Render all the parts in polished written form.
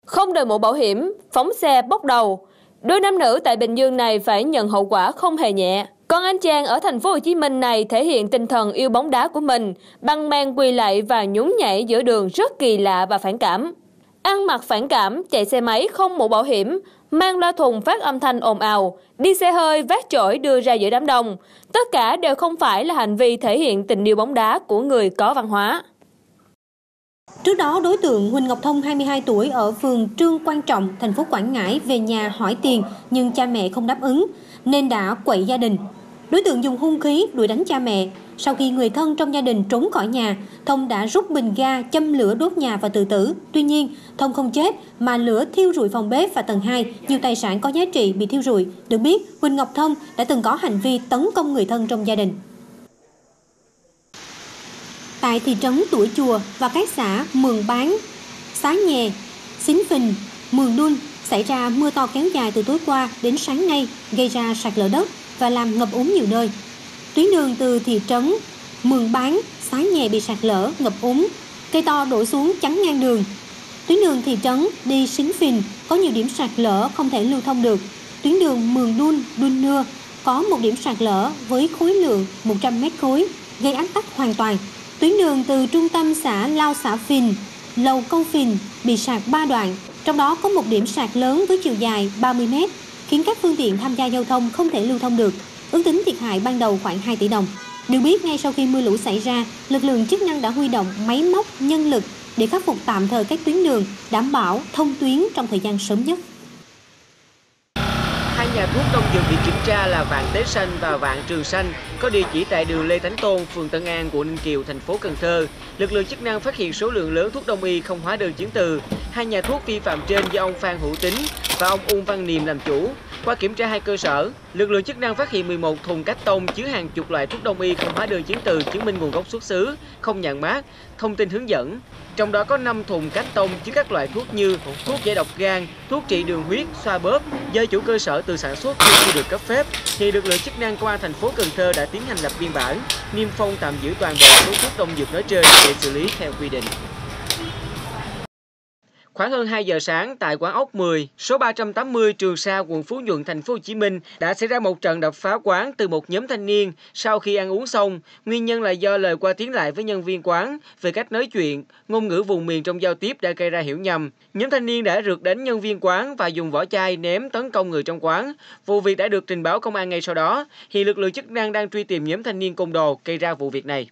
Không đội mũ bảo hiểm, phóng xe bốc đầu. Đôi nam nữ tại Bình Dương này phải nhận hậu quả không hề nhẹ. Còn anh chàng ở thành phố Hồ Chí Minh này thể hiện tinh thần yêu bóng đá của mình bằng màn quỳ lạy và nhún nhảy giữa đường rất kỳ lạ và phản cảm. Ăn mặc phản cảm, chạy xe máy không mũ bảo hiểm, mang loa thùng phát âm thanh ồn ào, đi xe hơi vác chổi đưa ra giữa đám đông. Tất cả đều không phải là hành vi thể hiện tình yêu bóng đá của người có văn hóa. Trước đó, đối tượng Huỳnh Ngọc Thông, 22 tuổi, ở phường Trương Quang Trọng, thành phố Quảng Ngãi về nhà hỏi tiền nhưng cha mẹ không đáp ứng, nên đã quậy gia đình. Đối tượng dùng hung khí đuổi đánh cha mẹ. Sau khi người thân trong gia đình trốn khỏi nhà, Thông đã rút bình ga châm lửa đốt nhà và tự tử. Tuy nhiên, Thông không chết mà lửa thiêu rụi phòng bếp và tầng 2, nhiều tài sản có giá trị bị thiêu rụi. Được biết, Huỳnh Ngọc Thông đã từng có hành vi tấn công người thân trong gia đình. Tại thị trấn Tủa Chùa và các xã Mường Bán, Xá Nhè, Xín Phình, Mường Đun xảy ra mưa to kéo dài từ tối qua đến sáng nay, gây ra sạt lở đất và làm ngập úng nhiều nơi. Tuyến đường từ thị trấn Mường Bán, Xá Nhè bị sạt lở, ngập úng, cây to đổ xuống chắn ngang đường. Tuyến đường thị trấn đi Xín Phình có nhiều điểm sạt lở không thể lưu thông được. Tuyến đường Mường Đun, Đun Nưa có một điểm sạt lở với khối lượng 100 mét khối, gây ách tắc hoàn toàn. Tuyến đường từ trung tâm xã Lao Xã Phìn, Lầu Câu Phìn bị sạt 3 đoạn, trong đó có một điểm sạt lớn với chiều dài 30 mét, khiến các phương tiện tham gia giao thông không thể lưu thông được. Ước tính thiệt hại ban đầu khoảng 2 tỷ đồng. Được biết, ngay sau khi mưa lũ xảy ra, lực lượng chức năng đã huy động máy móc, nhân lực để khắc phục tạm thời các tuyến đường, đảm bảo thông tuyến trong thời gian sớm nhất. Hai nhà thuốc đông dược bị kiểm tra là Vạn Tế Xanh và Vạn Trường Xanh, có địa chỉ tại đường Lê Thánh Tôn, phường Tân An, quận Ninh Kiều, thành phố Cần Thơ. Lực lượng chức năng phát hiện số lượng lớn thuốc đông y không hóa đơn chứng từ. Hai nhà thuốc vi phạm trên do ông Phan Hữu Tín và ông Uông Văn Niềm làm chủ. Qua kiểm tra hai cơ sở, lực lượng chức năng phát hiện 11 thùng cát tông chứa hàng chục loại thuốc đông y không hóa đơn chứng từ chứng minh nguồn gốc xuất xứ, không nhãn mác, thông tin hướng dẫn. Trong đó có 5 thùng cát tông chứa các loại thuốc như thuốc giải độc gan, thuốc trị đường huyết, xoa bóp, do chủ cơ sở tự sản xuất nhưng chưa được cấp phép. Thì lực lượng chức năng công an thành phố Cần Thơ đã tiến hành lập biên bản, niêm phong tạm giữ toàn bộ số thuốc đông dược nói trên để xử lý theo quy định. Khoảng hơn 2 giờ sáng tại quán ốc 10, số 380 Trường Sa, quận Phú Nhuận, thành phố Hồ Chí Minh đã xảy ra một trận đập phá quán từ một nhóm thanh niên sau khi ăn uống xong. Nguyên nhân là do lời qua tiếng lại với nhân viên quán về cách nói chuyện, ngôn ngữ vùng miền trong giao tiếp đã gây ra hiểu nhầm. Nhóm thanh niên đã rượt đánh nhân viên quán và dùng vỏ chai ném tấn công người trong quán. Vụ việc đã được trình báo công an ngay sau đó. Hiện lực lượng chức năng đang truy tìm nhóm thanh niên côn đồ gây ra vụ việc này.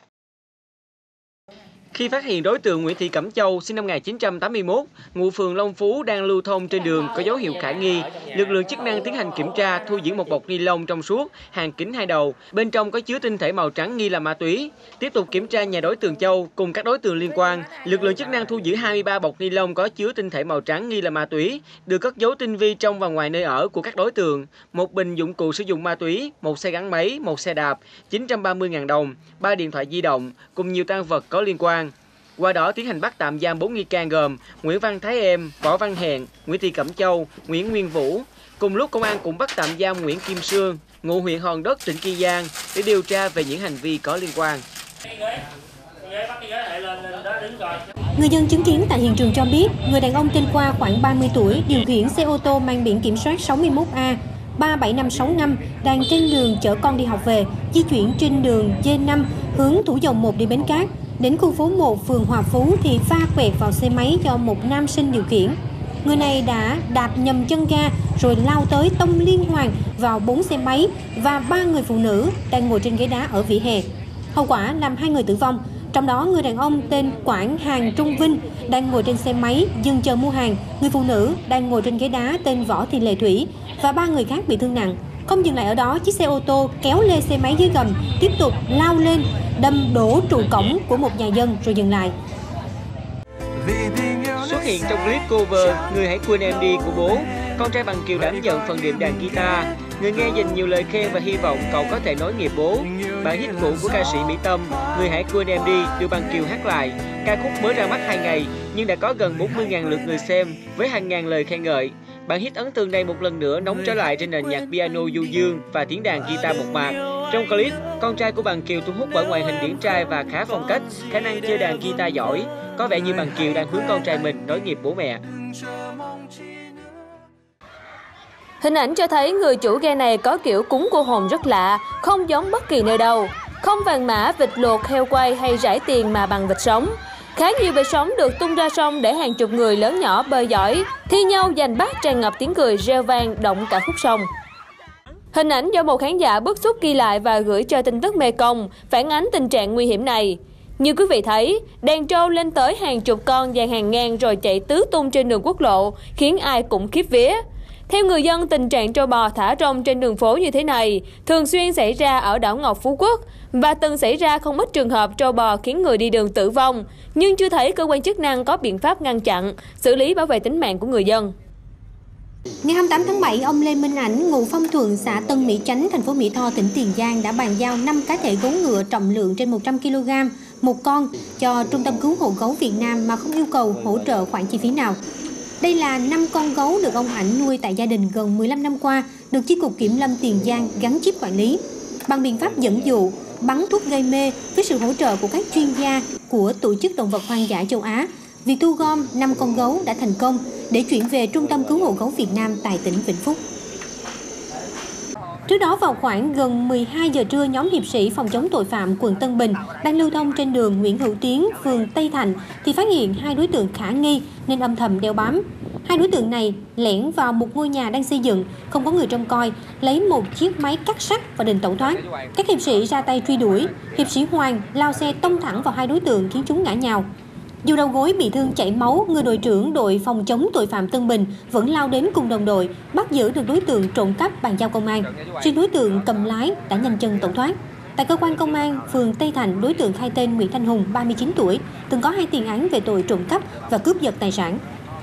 Khi phát hiện đối tượng Nguyễn Thị Cẩm Châu, sinh năm 1981, ngụ phường Long Phú đang lưu thông trên đường có dấu hiệu khả nghi, lực lượng chức năng tiến hành kiểm tra, thu giữ một bọc ni lông trong suốt, hàng kính 2 đầu, bên trong có chứa tinh thể màu trắng nghi là ma túy. Tiếp tục kiểm tra nhà đối tượng Châu cùng các đối tượng liên quan, lực lượng chức năng thu giữ 23 bọc ni lông có chứa tinh thể màu trắng nghi là ma túy, được cất giấu tinh vi trong và ngoài nơi ở của các đối tượng, một bình dụng cụ sử dụng ma túy, một xe gắn máy, một xe đạp, 930.000 đồng, 3 điện thoại di động cùng nhiều tang vật có liên quan. Qua đó tiến hành bắt tạm giam 4 nghi can gồm Nguyễn Văn Thái Em, Võ Văn Hẹn, Nguyễn Thị Cẩm Châu, Nguyễn Nguyên Vũ. Cùng lúc công an cũng bắt tạm giam Nguyễn Kim Sương, ngụ huyện Hòn Đất, tỉnh Kiên Giang để điều tra về những hành vi có liên quan. Người dân chứng kiến tại hiện trường cho biết, người đàn ông tên Khoa khoảng 30 tuổi điều khiển xe ô tô mang biển kiểm soát 61A 37565 đang trên đường chở con đi học về, di chuyển trên đường D5 hướng Thủ Dầu Một đi Bến Cát. Đến khu phố 1 phường Hòa Phú thì va quẹt vào xe máy do một nam sinh điều khiển. Người này đã đạp nhầm chân ga rồi lao tới tông liên hoàn vào 4 xe máy và 3 người phụ nữ đang ngồi trên ghế đá ở vỉa hè. Hậu quả làm 2 người tử vong, trong đó người đàn ông tên Quảng Hàng Trung Vinh đang ngồi trên xe máy dừng chờ mua hàng, người phụ nữ đang ngồi trên ghế đá tên Võ Thị Lệ Thủy và 3 người khác bị thương nặng. Không dừng lại ở đó, chiếc xe ô tô kéo lê xe máy dưới gầm, tiếp tục lao lên, đâm đổ trụ cổng của một nhà dân rồi dừng lại. Xuất hiện trong clip cover Người Hãy Quên Em Đi của bố, con trai Bằng Kiều đảm nhận phần điệp đàn guitar. Người nghe dành nhiều lời khen và hy vọng cậu có thể nối nghiệp bố. Bản hit cũ của ca sĩ Mỹ Tâm, Người Hãy Quên Em Đi, được Bằng Kiều hát lại. Ca khúc mới ra mắt 2 ngày nhưng đã có gần 40.000 lượt người xem với hàng ngàn lời khen ngợi. Bản hit ấn tượng này một lần nữa nóng trở lại trên nền nhạc piano du dương và tiếng đàn guitar mộc mạc. Trong clip, con trai của Bằng Kiều thu hút bởi ngoại hình điển trai và khá phong cách, khả năng chơi đàn guitar giỏi. Có vẻ như Bằng Kiều đang hướng con trai mình nối nghiệp bố mẹ. Hình ảnh cho thấy người chủ ghe này có kiểu cúng cô hồn rất lạ, không giống bất kỳ nơi đâu. Không vàng mã, vịt luộc, heo quay hay rải tiền mà bằng vịt sống. Khá nhiều vịt sống được tung ra sông để hàng chục người lớn nhỏ bơi giỏi, thi nhau giành bắt tràn ngập tiếng cười reo vang động cả khúc sông. Hình ảnh do một khán giả bức xúc ghi lại và gửi cho tin tức Mekong phản ánh tình trạng nguy hiểm này. Như quý vị thấy, đàn trâu lên tới hàng chục con dàn hàng ngang rồi chạy tứ tung trên đường quốc lộ, khiến ai cũng khiếp vía. Theo người dân, tình trạng trâu bò thả rông trên đường phố như thế này thường xuyên xảy ra ở đảo Ngọc Phú Quốc và từng xảy ra không ít trường hợp trâu bò khiến người đi đường tử vong, nhưng chưa thấy cơ quan chức năng có biện pháp ngăn chặn, xử lý bảo vệ tính mạng của người dân. Ngày 28 tháng 7, ông Lê Minh Ảnh, ngụ Phong Thuận, xã Tân Mỹ Chánh, thành phố Mỹ Tho, tỉnh Tiền Giang đã bàn giao 5 cá thể gấu ngựa trọng lượng trên 100 kg, một con cho Trung tâm Cứu hộ Gấu Việt Nam mà không yêu cầu hỗ trợ khoản chi phí nào. Đây là 5 con gấu được ông Ảnh nuôi tại gia đình gần 15 năm qua, được Chi cục Kiểm lâm Tiền Giang gắn chip quản lý. Bằng biện pháp dẫn dụ, bắn thuốc gây mê với sự hỗ trợ của các chuyên gia của Tổ chức Động vật Hoang dã châu Á, việc thu gom 5 con gấu đã thành công để chuyển về Trung tâm Cứu hộ Gấu Việt Nam tại tỉnh Vĩnh Phúc. Trước đó vào khoảng gần 12 giờ trưa, nhóm hiệp sĩ phòng chống tội phạm quận Tân Bình đang lưu thông trên đường Nguyễn Hữu Tiến, phường Tây Thạnh thì phát hiện 2 đối tượng khả nghi nên âm thầm đeo bám. 2 đối tượng này lẻn vào một ngôi nhà đang xây dựng, không có người trông coi, lấy một chiếc máy cắt sắt và định tẩu thoát. Các hiệp sĩ ra tay truy đuổi, hiệp sĩ Hoàng lao xe tông thẳng vào 2 đối tượng khiến chúng ngã nhào. Dù đầu gối bị thương chảy máu, người đội trưởng đội phòng chống tội phạm Tân Bình vẫn lao đến cùng đồng đội, bắt giữ được đối tượng trộm cắp bàn giao công an. Riêng đối tượng cầm lái đã nhanh chân tẩu thoát. Tại cơ quan công an, phường Tây Thạnh, đối tượng khai tên Nguyễn Thanh Hùng, 39 tuổi, từng có 2 tiền án về tội trộm cắp và cướp giật tài sản.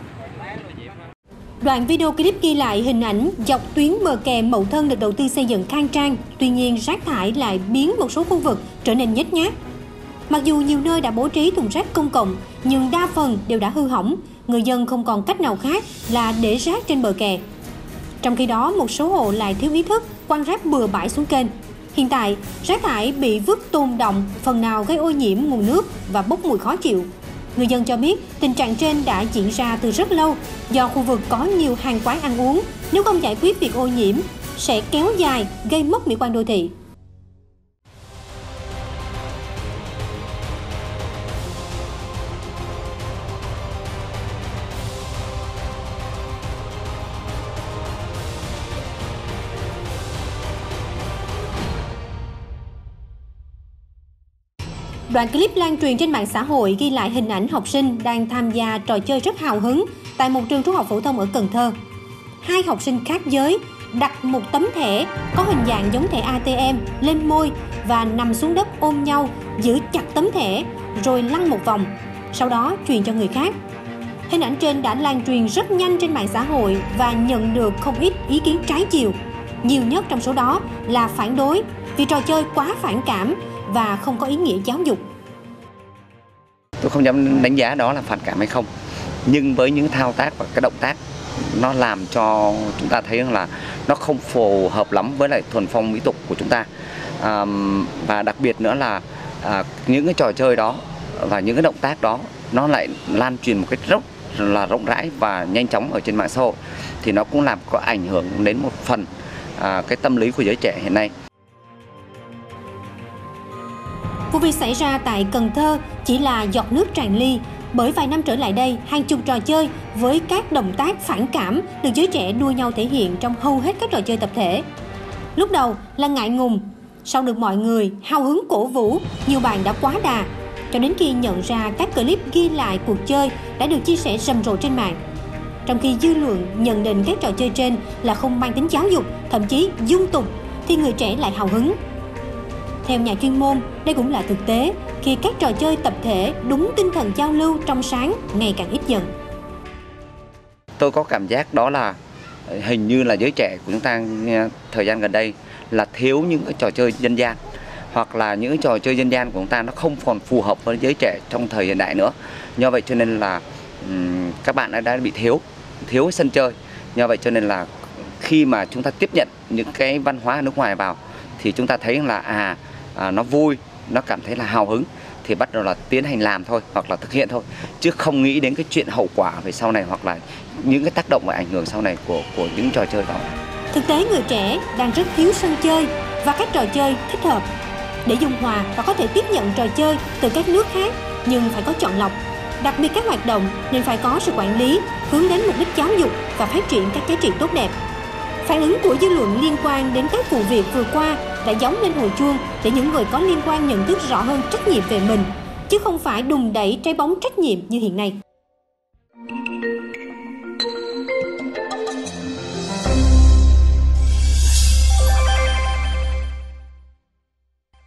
Đoạn video clip ghi lại hình ảnh dọc tuyến bờ kè Mậu Thân được đầu tư xây dựng khang trang, tuy nhiên rác thải lại biến một số khu vực trở nên nhếch nhác. Mặc dù nhiều nơi đã bố trí thùng rác công cộng, nhưng đa phần đều đã hư hỏng, người dân không còn cách nào khác là để rác trên bờ kè. Trong khi đó, một số hộ lại thiếu ý thức, quăng rác bừa bãi xuống kênh. Hiện tại, rác thải bị vứt tồn đọng, phần nào gây ô nhiễm nguồn nước và bốc mùi khó chịu. Người dân cho biết tình trạng trên đã diễn ra từ rất lâu do khu vực có nhiều hàng quán ăn uống. Nếu không giải quyết việc ô nhiễm, sẽ kéo dài, gây mất mỹ quan đô thị. Đoạn clip lan truyền trên mạng xã hội ghi lại hình ảnh học sinh đang tham gia trò chơi rất hào hứng tại một trường trung học phổ thông ở Cần Thơ. 2 học sinh khác giới đặt một tấm thẻ có hình dạng giống thẻ ATM lên môi và nằm xuống đất ôm nhau, giữ chặt tấm thẻ rồi lăn một vòng, sau đó truyền cho người khác. Hình ảnh trên đã lan truyền rất nhanh trên mạng xã hội và nhận được không ít ý kiến trái chiều. Nhiều nhất trong số đó là phản đối vì trò chơi quá phản cảm và không có ý nghĩa giáo dục. Tôi không dám đánh giá đó là phản cảm hay không, nhưng với những thao tác và cái động tác nó làm cho chúng ta thấy rằng là nó không phù hợp lắm với lại thuần phong mỹ tục của chúng ta. Và đặc biệt nữa là những cái trò chơi đó và những cái động tác đó nó lại lan truyền một cách rất là rộng rãi và nhanh chóng ở trên mạng xã hội, thì nó cũng làm có ảnh hưởng đến một phần cái tâm lý của giới trẻ hiện nay. Vụ việc xảy ra tại Cần Thơ chỉ là giọt nước tràn ly, bởi vài năm trở lại đây, hàng chục trò chơi với các động tác phản cảm được giới trẻ đua nhau thể hiện trong hầu hết các trò chơi tập thể. Lúc đầu là ngại ngùng, sau được mọi người hào hứng cổ vũ, nhiều bạn đã quá đà, cho đến khi nhận ra các clip ghi lại cuộc chơi đã được chia sẻ rầm rộ trên mạng. Trong khi dư luận nhận định các trò chơi trên là không mang tính giáo dục, thậm chí dung tục, thì người trẻ lại hào hứng. Theo nhà chuyên môn, đây cũng là thực tế khi các trò chơi tập thể đúng tinh thần giao lưu trong sáng ngày càng ít dần. Tôi có cảm giác đó là hình như là giới trẻ của chúng ta thời gian gần đây là thiếu những cái trò chơi dân gian, hoặc là những cái trò chơi dân gian của chúng ta nó không còn phù hợp với giới trẻ trong thời hiện đại nữa. Do vậy cho nên là các bạn đã bị thiếu sân chơi. Do vậy cho nên là khi mà chúng ta tiếp nhận những cái văn hóa nước ngoài vào thì chúng ta thấy là nó vui, nó cảm thấy là hào hứng, thì bắt đầu là tiến hành làm thôi, hoặc là thực hiện thôi, chứ không nghĩ đến cái chuyện hậu quả về sau này, hoặc là những cái tác động và ảnh hưởng sau này của những trò chơi đó. Thực tế người trẻ đang rất thiếu sân chơi và các trò chơi thích hợp. Để dung hòa và có thể tiếp nhận trò chơi từ các nước khác, nhưng phải có chọn lọc. Đặc biệt các hoạt động nên phải có sự quản lý, hướng đến mục đích giáo dục và phát triển các giá trị tốt đẹp. Phản ứng của dư luận liên quan đến các vụ việc vừa qua đã gióng lên hồi chuông để những người có liên quan nhận thức rõ hơn trách nhiệm về mình, chứ không phải đùn đẩy trái bóng trách nhiệm như hiện nay.